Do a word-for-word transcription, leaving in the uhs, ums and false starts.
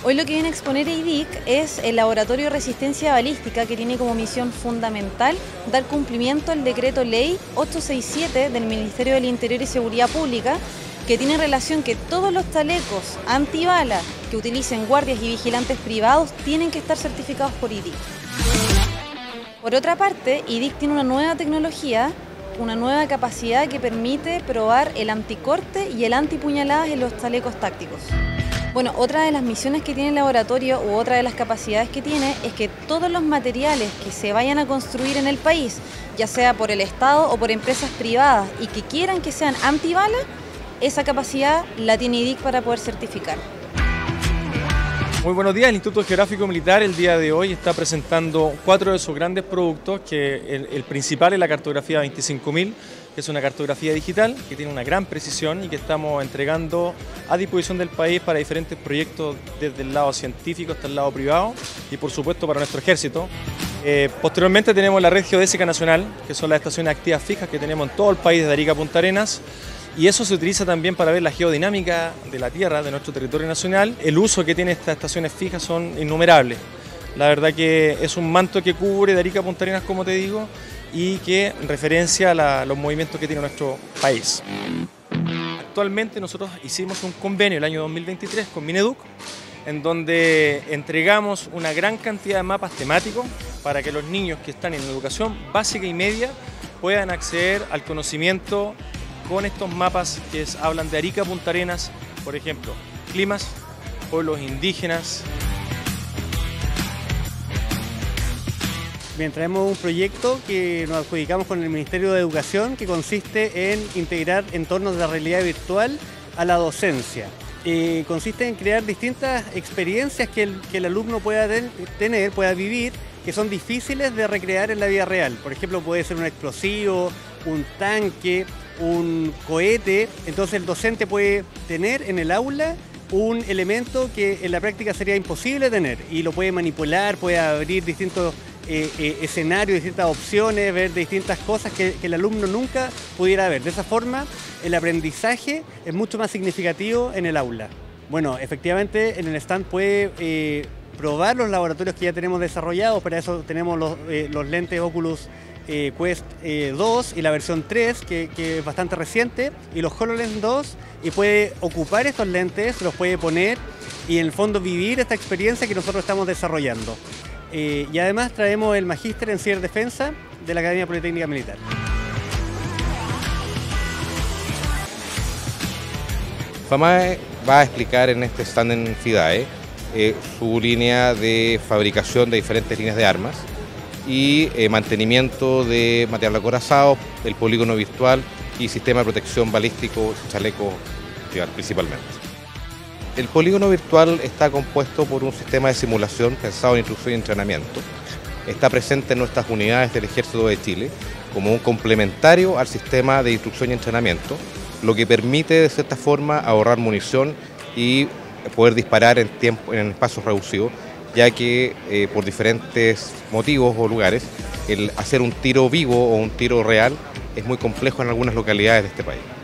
Hoy lo que viene a exponer I D I C es el Laboratorio de Resistencia Balística, que tiene como misión fundamental dar cumplimiento al decreto ley ochocientos sesenta y siete del Ministerio del Interior y Seguridad Pública, que tiene relación que todos los chalecos antibala que utilicen guardias y vigilantes privados tienen que estar certificados por I D I C. Por otra parte, I D I C tiene una nueva tecnología, una nueva capacidad que permite probar el anticorte y el antipuñaladas en los chalecos tácticos. Bueno, otra de las misiones que tiene el laboratorio u otra de las capacidades que tiene es que todos los materiales que se vayan a construir en el país, ya sea por el Estado o por empresas privadas y que quieran que sean antibala, esa capacidad la tiene I D I C para poder certificar. Muy buenos días, el Instituto Geográfico Militar el día de hoy está presentando cuatro de sus grandes productos, que el, el principal es la cartografía veinticinco mil, que es una cartografía digital que tiene una gran precisión y que estamos entregando a disposición del país para diferentes proyectos desde el lado científico hasta el lado privado y por supuesto para nuestro ejército. Eh, posteriormente tenemos la red geodésica nacional, que son las estaciones activas fijas que tenemos en todo el país, de Arica a Punta Arenas. Y eso se utiliza también para ver la geodinámica de la Tierra, de nuestro territorio nacional. El uso que tiene estas estaciones fijas son innumerables. La verdad que es un manto que cubre de Arica a Punta Arenas, como te digo, y que referencia a la, los movimientos que tiene nuestro país. Actualmente nosotros hicimos un convenio el año dos mil veintitrés con Mineduc, en donde entregamos una gran cantidad de mapas temáticos para que los niños que están en educación básica y media puedan acceder al conocimiento con estos mapas que es, hablan de Arica a Punta Arenas, por ejemplo, climas, pueblos indígenas. Bien, traemos un proyecto que nos adjudicamos con el Ministerio de Educación, que consiste en integrar entornos de realidad virtual a la docencia. Eh, consiste en crear distintas experiencias que el, que el alumno pueda ten, tener, pueda vivir, que son difíciles de recrear en la vida real. Por ejemplo, puede ser un explosivo, un tanque, un cohete. Entonces el docente puede tener en el aula un elemento que en la práctica sería imposible tener y lo puede manipular, puede abrir distintos eh, eh, escenarios, distintas opciones, ver distintas cosas que, que el alumno nunca pudiera ver. De esa forma el aprendizaje es mucho más significativo en el aula. Bueno, efectivamente en el stand puede eh, probar los laboratorios que ya tenemos desarrollados. Para eso tenemos los, eh, los lentes Oculus Eh, Quest eh, dos y la versión tres, que, que es bastante reciente, y los HoloLens dos, y puede ocupar estos lentes, los puede poner y en el fondo vivir esta experiencia que nosotros estamos desarrollando. Eh, y además traemos el Magíster en Ciberdefensa de la Academia Politécnica Militar. FAMAE va a explicar en este stand en FIDAE eh, su línea de fabricación de diferentes líneas de armas y eh, mantenimiento de material acorazado, el polígono virtual y sistema de protección balístico, chaleco principalmente. El polígono virtual está compuesto por un sistema de simulación pensado en instrucción y entrenamiento. Está presente en nuestras unidades del Ejército de Chile como un complementario al sistema de instrucción y entrenamiento, lo que permite de cierta forma ahorrar munición y poder disparar en, tiempo, en espacios reducidos, ya que eh, por diferentes motivos o lugares, el hacer un tiro vivo o un tiro real es muy complejo en algunas localidades de este país.